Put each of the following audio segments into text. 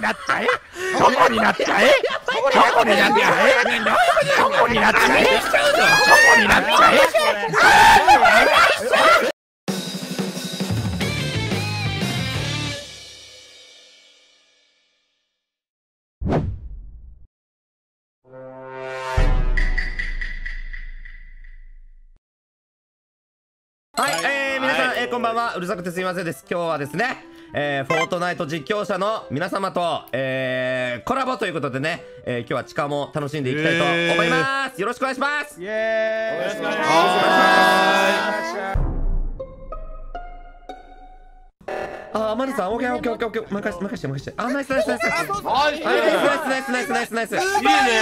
になっちゃえ。チョコになっちゃえ。チョコになっちゃえ。チョコになっちゃえ。チョコになっちゃえ。 はい、皆さん、こんばんは。うるさくてすみませんです。今日はですね、フォートナイト実況者の皆様と、コラボということでね、今日は地下も楽しんでいきたいと思います。よろしくお願いします。 イエーイ。よろしくお願いします。 あ、マルさん、オッケーオッケーオッケーオッケー、任して。あ、ナイス。はい、ナイス。いいね。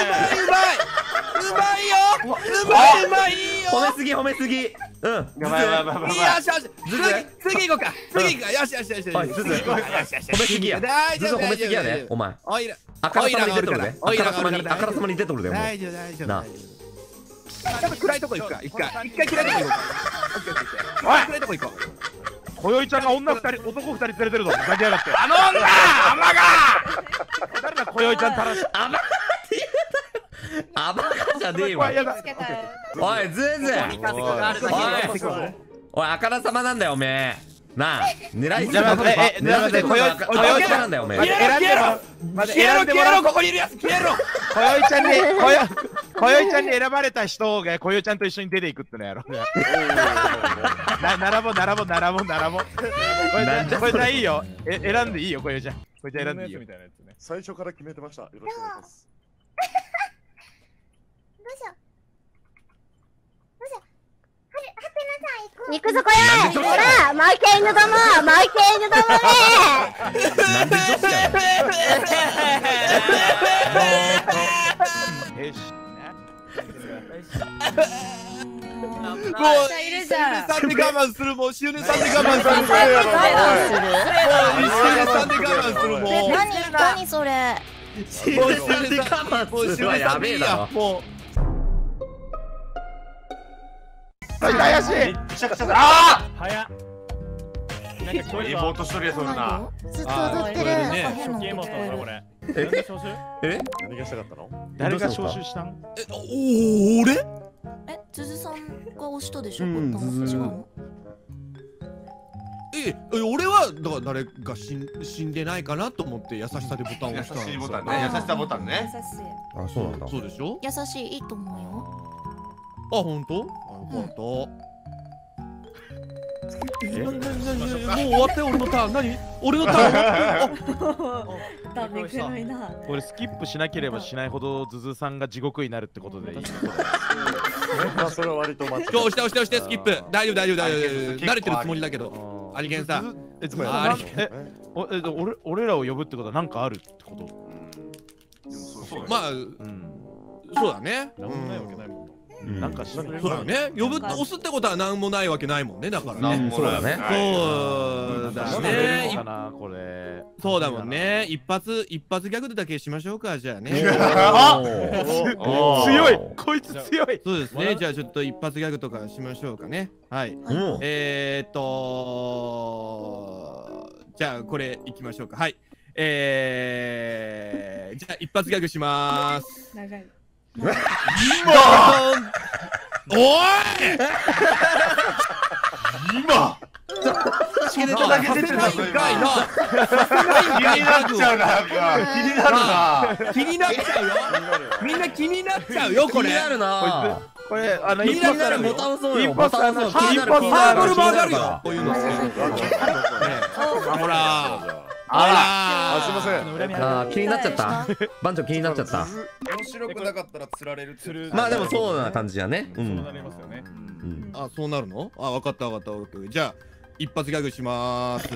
うまいよ。褒めすぎ。うん。 やばい。よし。次行こうか。よし。 はい、ズズ。褒めすぎや。ズズ褒めすぎやね。お前。あからさまに出とるで。あからさまに出とるで。 大丈夫。な。ちょっと暗いとこ行くか。一回暗いとこ行こうか。暗いとこ行こう。 こよいちゃんが女2人、男2人連れてるぞ。ふざけやがって。 頼んだ。アマが。 誰だこよいちゃんたらし。 アマがって言うなよ。アマがじゃねえわ。おい、ズズ。おい、あからさまなんだよ、おめえ。なあ、狙いすぎだ。こよいちゃんなんだよ、おめえ。 消えろ、ここにいるやつ、消えろ。 こよいちゃんに選ばれた人がこよいちゃんと一緒に出ていくってのやろうね。並ぼう。これじゃいいよ。選んでいいよ、こよいちゃん。これじゃ選んでいいよ。 最初から決めてました。よろしくお願いします。 行くぞこれ。さあ、マイケイヌどもね。 なんで女子やもうシュネさんで我慢する。もうシュネさんで我慢する。もう何それ。 シュネさんで我慢するはやべえだろ。 もう怪しい。 ああ早っ。なんかリモート処理そんな。 ずっと踊ってる。 初期モートこれ。何が招集？ 何がしたかったの？ 誰が招集したん？ 俺？ ズズさんが押したでしょ。違うの？ 俺はだから誰が死んでないかなと思って優しさでボタンを押した。優しさボタンね。 優しい。 あ、そうなんだ。 そうでしょ？ 優しいと思うよ。 あ、本当？よかった。もう終わって俺のターン。何？俺のターン。 ダメくらいな。 これスキップしなければしないほどズズさんが地獄になるってことでいい。 それは割と間違い。 押してスキップ。大丈夫。慣れてるつもりだけど。アリゲンさん。 俺らを呼ぶってことは何かあるってこと？ まあ、そうだね。 なんもないわけないもん。 なんかそうだね。押すってことは何もないわけないもんね。だからね。 そうだね。 そうだね。 これ。 そうだもんね。一発ギャグでだけしましょうか。じゃあね。 強い。こいつ強い。 そうですね。じゃあちょっと一発ギャグとかしましょうかね。はい。じゃあこれいきましょうか。はい。じゃあ一発ギャグしまーす。長い。おい今気になっちゃうよ。みんな気になっちゃうよ。これ気になるな。 これ気になるボタン押そうよ。 ボタン押そう。 ハードル曲がるよ。こういうのほら。 あ、すいません。 あ、気になっちゃった。番長気になっちゃった。 面白くなかったら釣られる。 まあでもそうな感じやね。 そうなりますよね。 あ、そうなるの？あ、分かった。じゃあ一発ギャグしまーす。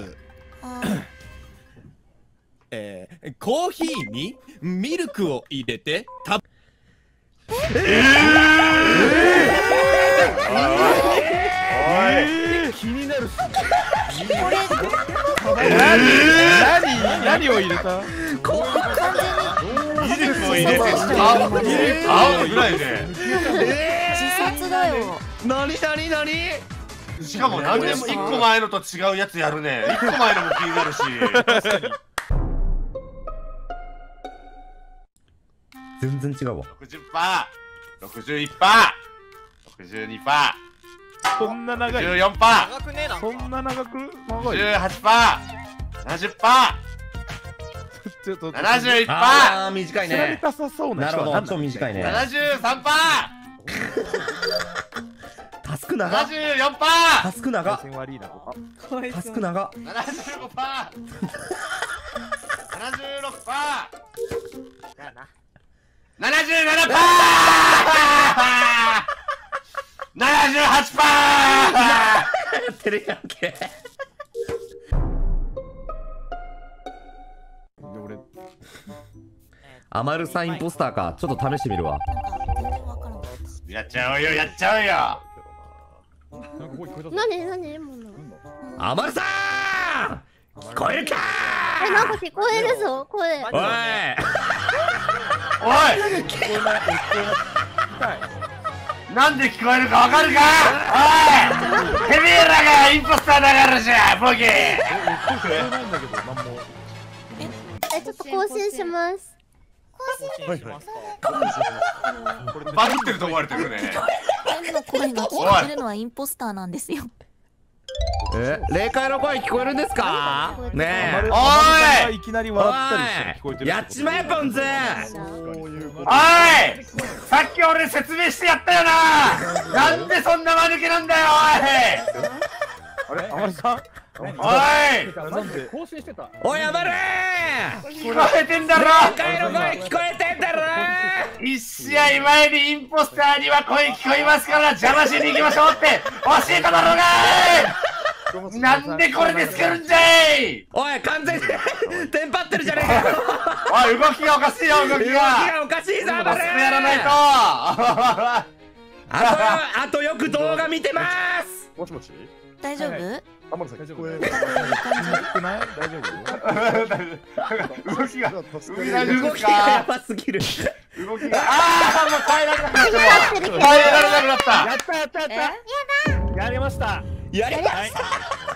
コーヒーにミルクを入れて気になる。 何を入れた？ ミルクを入れて青ぐらいで。 自殺だよ。 何？ しかも何でも1個前のと違うやつやるね。1個前のも気になるし。 全然違うわ。 60%、61%、62%、 そんな長い。 14%、 長くねえな。 そんな長く長い。 58%、70%、 ちょっと 71%、 ああ短い調べね。 たさそうななるほど、 人は何だちょっと短いね。 73%、 タスク長っ。 74%、 タスク長っ。 線悪いなここ。 タスク長っ。 75%、76%、77%、78%。 やってるやんけ。 俺アマルさんインポスターか。ちょっと試してみるわ。 なんか全然わからなかっやっちゃおうよ、やっちゃおうよ。 なんか声聞こえた。 何何もうなアマルさん聞こえるかなんか聞こえるぞ声。 ー。おいおい、なんで聞こえるかわかるか。おい、てめえらがインポスターだからじゃ、ボケ。 聞こえないんだけど、なんも。 ちょっと更新します。 はいはい。 バグってると思われてるね。 た。の声が聞こえるのはインポスターなんですよ。 霊界の声聞こえるんですかねえ。 おいいきなり笑ったりして聞こえてる。 やっちまえポンズ。 そういうこと。 おい、さっき俺説明してやったよな。なんでそんな間抜けなんだよ、 あれ、あまりさん。 おい。おい、 なんで。 更新してた。 おいアマル聞こえてんだろ。 霊界の声聞こえてんだろ。 一試合前にインポスターには声聞こえますから邪魔しに行きましょうって教えただろうがい。なんでこれでつけるんじゃい。 おい完全にテンパってるじゃねえかよ。 おい、動きがおかしいよ、動き動きが。 がおかしいぞアマル。 やらないと。 あとよく動画見てますもしもし。 大丈夫？ アマルさん聞こえる。 くない？大丈夫？ 動きが動きがやばすぎる。 動きがもう耐えられなくなった。耐えられなくなった。 やったやったやった。やりました。 やりました。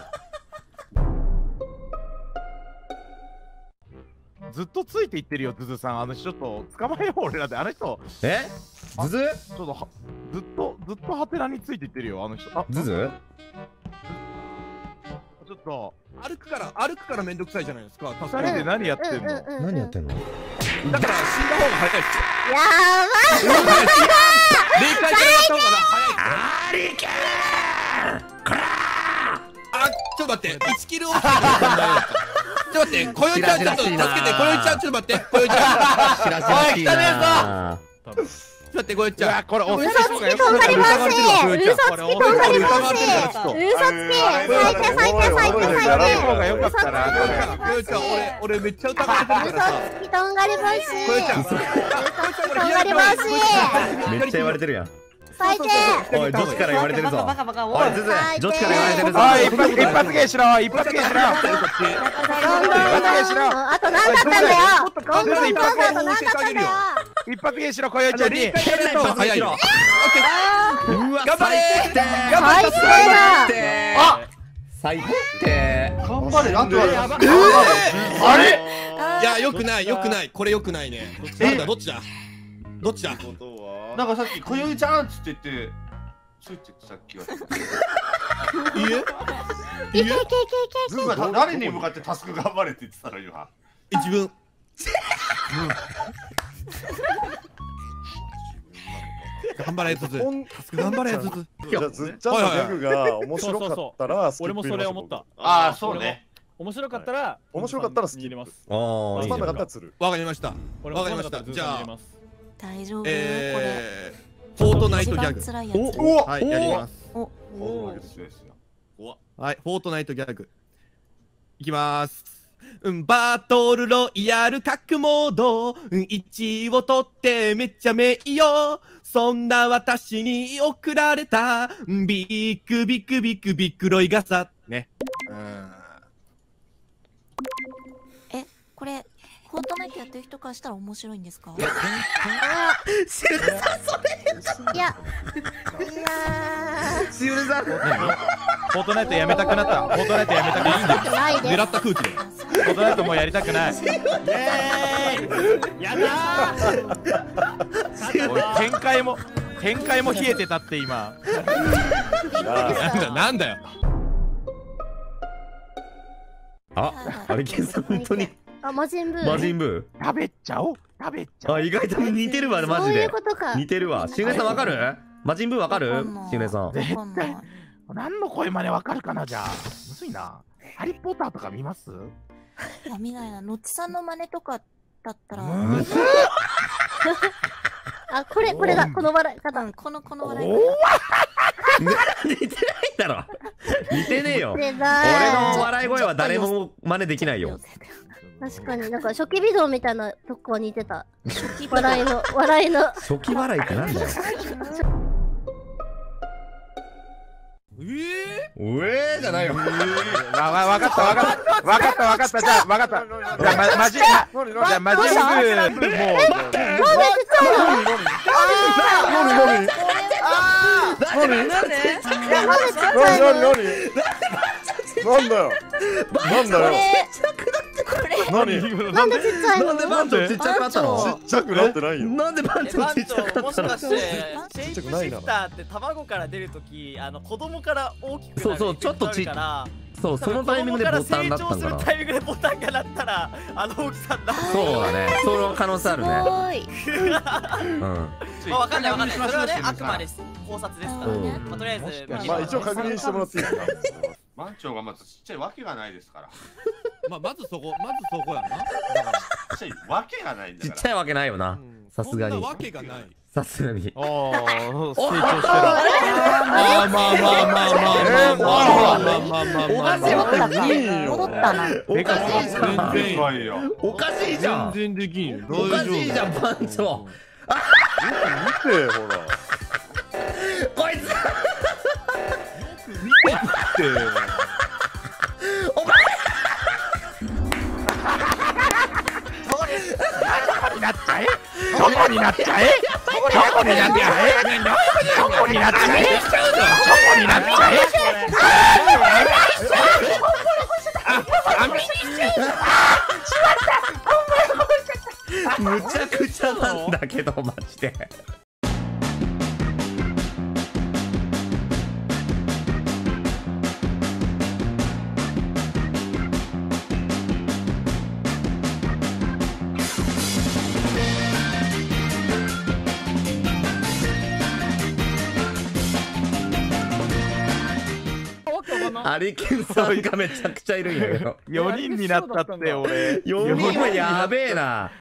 ずっとついていってるよ、ズズさん。あの人ちょっと捕まえよう、俺らで。あの人、 えズズちょっとはずっとハテナについていってるよ、あの人。あ、 ズズちょっと歩くからめんどくさいじゃないですか。 二人で何やってんの？ 何やってんの？ だから死んだ方が早いっすよ。 やばい。 霊界からやった方が早いっすよ。 ありけあ、ちょっと待って。1キルを。ちょっと待って。こよいちゃんちょっと助けて。こよいちゃんちょっと待って。こよいちゃん。 しらしらしいな。 ちょっと待って、こよいちゃん。 これ嘘つきとんがり回し。嘘つきとんがり回し。嘘つき。最低。 方が良かったな。 こよいちゃん、俺めっちゃ疑われてるからさ。 嘘つきとんがり回し。 こよいちゃん。 嘘つきとんがり回し。 めっちゃ言われてるやん。 最低。 おい女子から言われてるぞ。おいズズ女子から言われてるぞ。 おい、一発芸しろ、一発芸しろ。 あと何だったんだよ。 一発芸しろ、こよいちゃんに。 早いよ。 うわ頑張れ最低。 最低だ。 あ、 最低。 頑張れ、あとは。あれ、 いや、よくない、よくない。これよくないね。なんだ、どっちだ。どっちだ。 なんかさっきこよいちゃんっつって言ってついてさっきは。 いいえ。 いけいけいけいけ。 ズーが誰に向かってタスク頑張れって言ってたの今。 自分。頑張れずつ。頑張れずつ。 じゃあずっちゃんのギャグが面白かったら俺もそれ思った。 ああ、そうね。 面白かったら面白かったら好き入れます。 ああいいじゃつまんなかったら釣る。 わかりました。 俺わかりました。じゃあ大丈夫？これ。 フォートナイトギャグ。 一番辛いやつ。 はい、やります。 お、 はい、フォートナイトギャグ。いきます。バトルロイヤル各モード1位を取ってめっちゃ名誉。そんな私に贈られたビッグビッグビッグビッグロイ傘ね。 これフォートナイトやってる人からしたら面白いんですか？ シルさんそれ。 いや。 シルさん。 フォートナイトやめたくなった。フォートナイトやめたくなった。 ないです。 狙った空気で。 大人ともうやりたくない。 やだー。 おい展開も冷えてたって今。 なんだよ。 あ、アリケンさん本当にあ、魔人ブー。 魔人ブ食べちゃおう。 ー。あ、意外と似てるわマジそういでうことか。 似てるわ。しぐれさんわかる？魔人ブーわかる？しぐれさん。 絶対何の声真似わかるかな。じゃあむずいな。ハリーポッターとか見ます？ いや見ないな。のっちさんの真似とかだったら、 あ、これだ、この笑い方。 この笑い方。 似てないだろ。似てねえよ。 で俺だの笑い声は誰も真似できないよ。 確かになんか初期ビデオみたいなとこは似てた。 初期笑いの。 初期笑いってなんだよ。うえーじゃないよ。 わかった。じゃあわかった。じゃあマジンブーもう。 なんだよ。 なんでちっちゃいの？ なんで番長ちっちゃくなったの？ ちっちゃくなってないよ。 なんで番長ちっちゃくなもったの？ しかしてシェイプシフターって卵から出るとき子供から大きくなるそうちょっとちっからそうそのタイミングでボタンだったんか子供から成長するな。 タイミングでボタンが鳴ったらあの大きさになる。 そうだね。その可能性あるね。うん。 まあわかんない。それはねあくまで考察ですからね。まあとりあえずまあ一応確認してもらっていいですか。 番長がまずちっちゃいわけがないですから。 まずそこやな。 ちっちゃいわけがないんだから。 ちっちゃいわけないよな。さすがに。 そんなわけがない。 さすがに。 おー、成長してる。 戻ったな。 おかしいじゃん。 全然よ。 おかしいじゃん。 全然できんよ。 おかしいじゃん番長。 見てほら。 こいつ。 チョコになっちゃえ。 むちゃくちゃなんだけどマジで。アリケンさんがめちゃくちゃいるんやけど。 4人になったって俺。 4人はやべえな。